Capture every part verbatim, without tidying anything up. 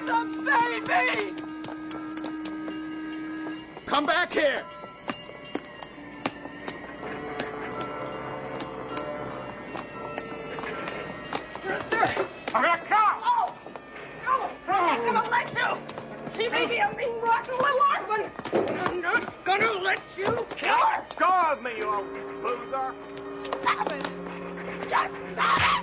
the baby! Come back here! I'm gonna come! Oh! Oh! I ain't gonna let you! She may be a mean, rotten little orphan! I'm not gonna let you kill her! Go of me, you old boozer! Stop it! Just stop it!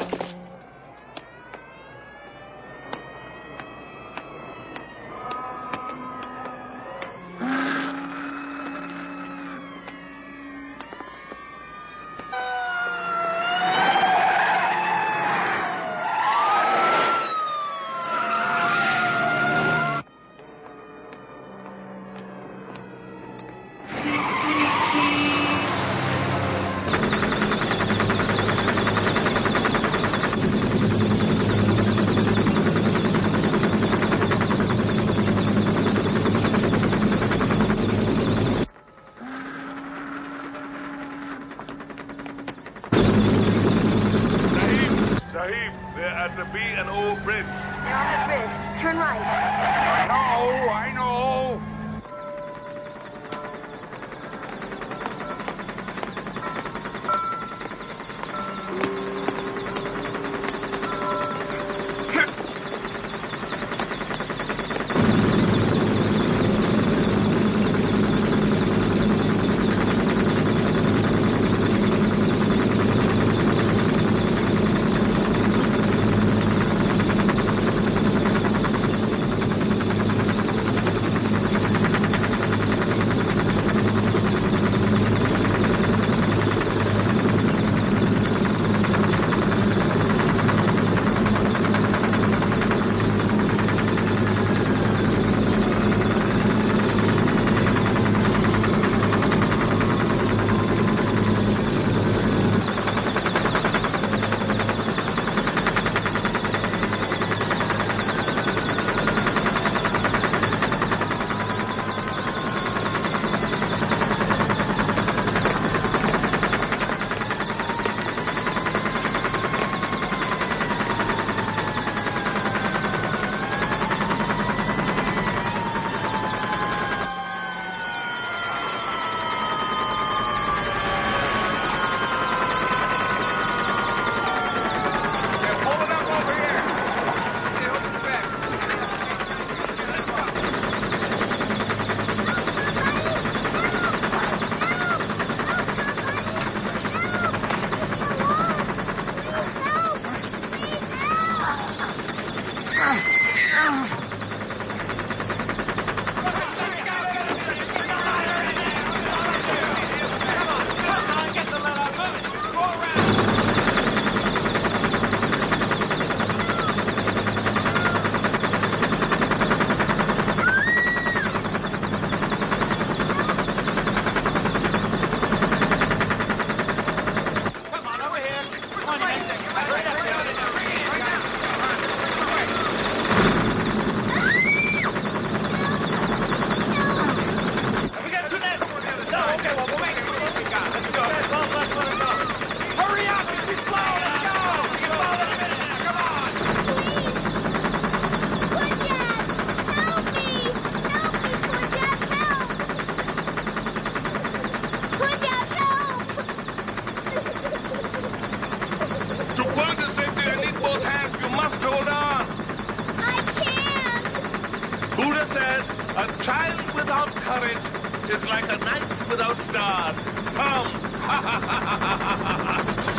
A child without courage is like a night without stars. Come!